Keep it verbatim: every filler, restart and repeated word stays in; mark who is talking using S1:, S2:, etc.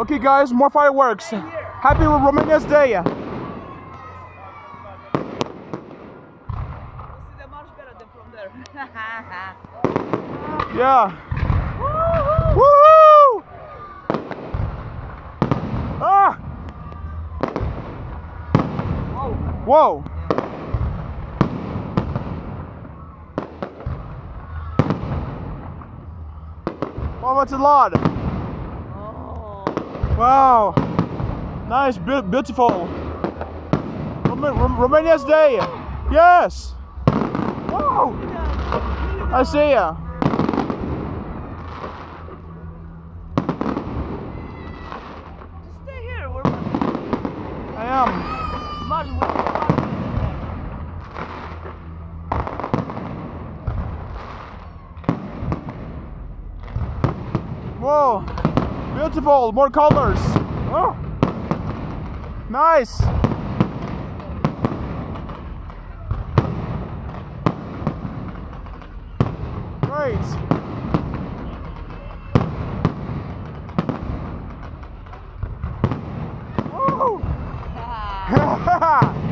S1: Okay, guys, more fireworks. Happy Romanians Day. Yeah. Woohoo! Ah! Whoa! Wow, that's a lot.
S2: Oh.
S1: Wow. Nice, be beautiful. Rom Rom Romanians Day. Yes. Wow. I see ya.
S2: Just stay here. We're
S1: I am.
S2: Smart.
S1: Whoa. Beautiful. More colors. Oh. Nice. Great. Woo!